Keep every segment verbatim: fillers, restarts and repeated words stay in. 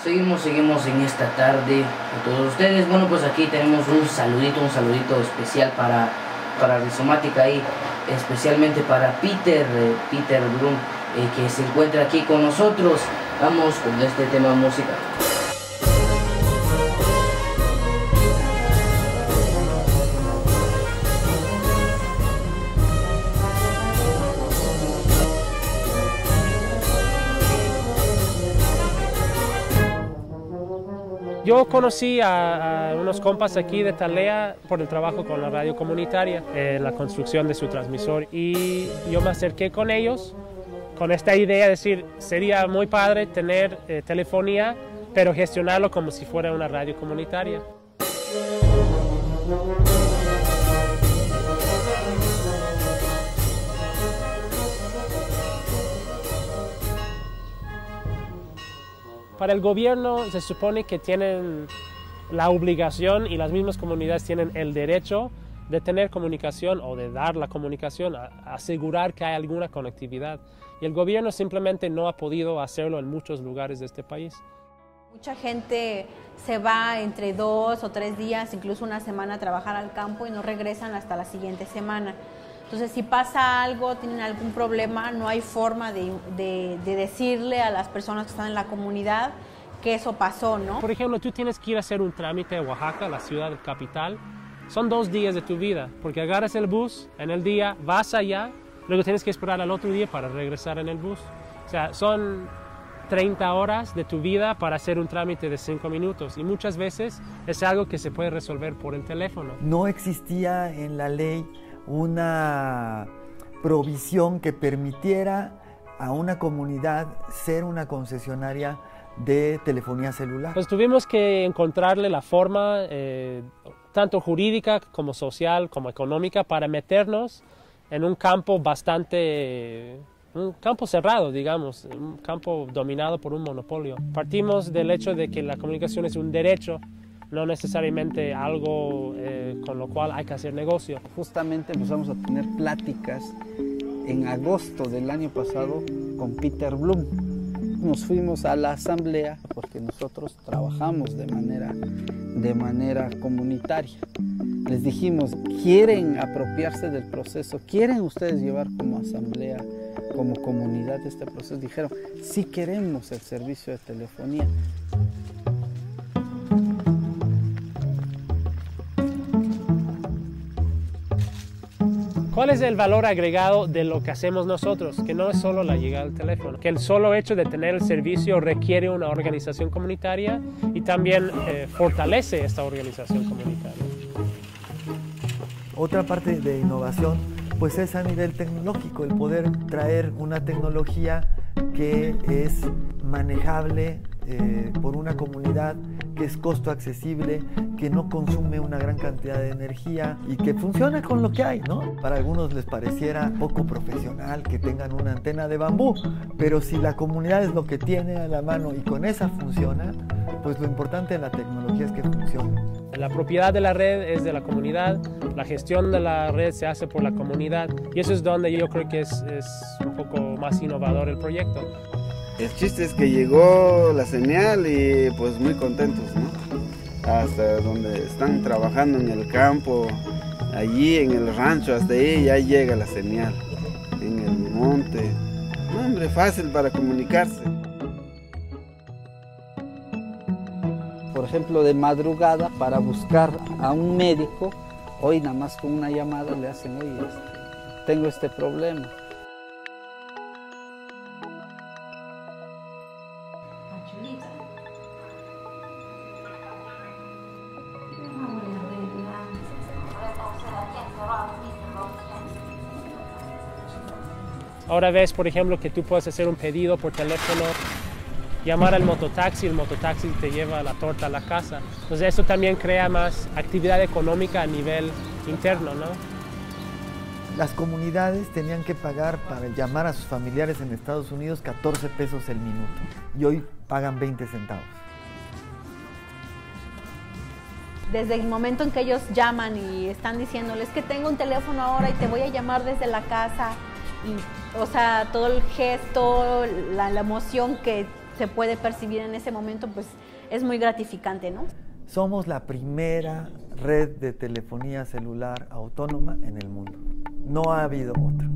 Seguimos, seguimos en esta tarde con todos ustedes. Bueno, pues aquí tenemos un saludito, un saludito especial para, para Rizomática ahí, especialmente para Peter, eh, Peter Blum, eh, que se encuentra aquí con nosotros. Vamos con este tema musical. Yo conocí a, a unos compas aquí de Talea por el trabajo con la radio comunitaria, en la construcción de su transmisor, y yo me acerqué con ellos con esta idea de decir, sería muy padre tener eh, telefonía, pero gestionarlo como si fuera una radio comunitaria. Para el gobierno se supone que tienen la obligación y las mismas comunidades tienen el derecho de tener comunicación o de dar la comunicación, a, a asegurar que hay alguna conectividad. Y el gobierno simplemente no ha podido hacerlo en muchos lugares de este país. Mucha gente se va entre dos o tres días, incluso una semana a trabajar al campo y no regresan hasta la siguiente semana. Entonces, si pasa algo, tienen algún problema, no hay forma de, de, de decirle a las personas que están en la comunidad que eso pasó, ¿no? Por ejemplo, tú tienes que ir a hacer un trámite a Oaxaca, la ciudad capital. Son dos días de tu vida, porque agarras el bus en el día, vas allá, luego tienes que esperar al otro día para regresar en el bus. O sea, son treinta horas de tu vida para hacer un trámite de cinco minutos y muchas veces es algo que se puede resolver por el teléfono. No existía en la ley una provisión que permitiera a una comunidad ser una concesionaria de telefonía celular. Pues tuvimos que encontrarle la forma, eh, tanto jurídica como social, como económica, para meternos en un campo bastante, un campo cerrado, digamos, un campo dominado por un monopolio. Partimos del hecho de que la comunicación es un derecho, no necesariamente algo eh, con lo cual hay que hacer negocio. Justamente empezamos a tener pláticas en agosto del año pasado con Peter Blum. Nos fuimos a la asamblea porque nosotros trabajamos de manera, de manera comunitaria. Les dijimos, ¿quieren apropiarse del proceso? ¿Quieren ustedes llevar como asamblea, como comunidad este proceso? Dijeron, sí queremos el servicio de telefonía. ¿Cuál es el valor agregado de lo que hacemos nosotros? Que no es solo la llegada del teléfono, que el solo hecho de tener el servicio requiere una organización comunitaria y también eh, fortalece esta organización comunitaria. Otra parte de innovación pues es a nivel tecnológico, el poder traer una tecnología que es manejable eh, por una comunidad, que es costo accesible, que no consume una gran cantidad de energía y que funciona con lo que hay, ¿no? Para algunos les pareciera poco profesional que tengan una antena de bambú, pero si la comunidad es lo que tiene a la mano y con esa funciona, pues lo importante de la tecnología es que funcione. La propiedad de la red es de la comunidad, la gestión de la red se hace por la comunidad y eso es donde yo creo que es, es un poco más innovador el proyecto. El chiste es que llegó la señal y pues muy contentos, ¿no? Hasta donde están trabajando en el campo, allí en el rancho, hasta ahí ya llega la señal, en el monte. Hombre, fácil para comunicarse. Por ejemplo, de madrugada para buscar a un médico, hoy nada más con una llamada le hacen, oye, tengo este problema. Ahora ves, por ejemplo, que tú puedes hacer un pedido por teléfono, llamar al mototaxi, el mototaxi te lleva la torta a la casa. Entonces eso también crea más actividad económica a nivel interno, ¿no? Las comunidades tenían que pagar para llamar a sus familiares en Estados Unidos catorce pesos el minuto y hoy pagan veinte centavos. Desde el momento en que ellos llaman y están diciéndoles que tengo un teléfono ahora y te voy a llamar desde la casa, y, o sea, todo el gesto, la, la emoción que se puede percibir en ese momento, pues es muy gratificante, ¿no? Somos la primera red de telefonía celular autónoma en el mundo. No ha habido otra.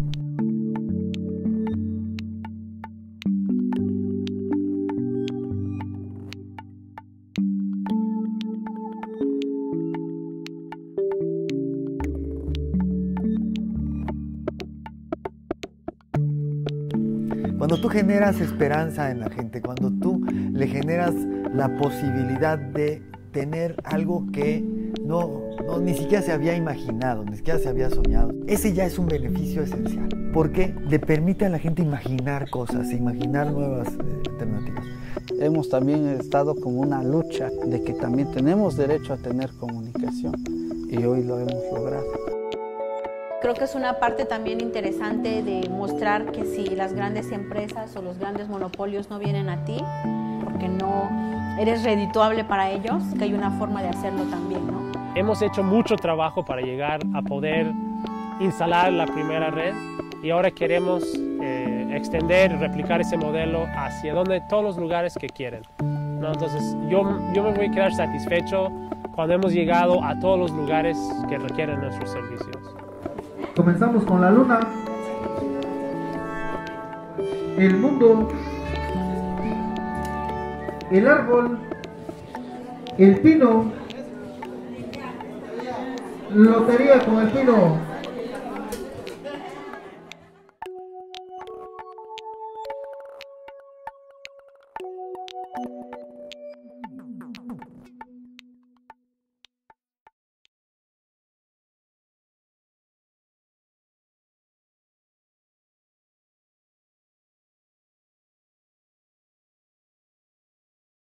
Cuando tú generas esperanza en la gente, cuando tú le generas la posibilidad de tener algo que no, no, ni siquiera se había imaginado, ni siquiera se había soñado, ese ya es un beneficio esencial, porque le permite a la gente imaginar cosas, imaginar nuevas eh, alternativas. Hemos también estado como una lucha de que también tenemos derecho a tener comunicación y hoy lo hemos logrado. Creo que es una parte también interesante de mostrar que si las grandes empresas o los grandes monopolios no vienen a ti, porque no eres redituable para ellos, que hay una forma de hacerlo también, ¿no? Hemos hecho mucho trabajo para llegar a poder instalar la primera red y ahora queremos eh, extender y replicar ese modelo hacia donde, todos los lugares que quieren, ¿no? Entonces yo, yo me voy a quedar satisfecho cuando hemos llegado a todos los lugares que requieren nuestros servicios. Comenzamos con la luna, el mundo, el árbol, el pino, lotería con el pino.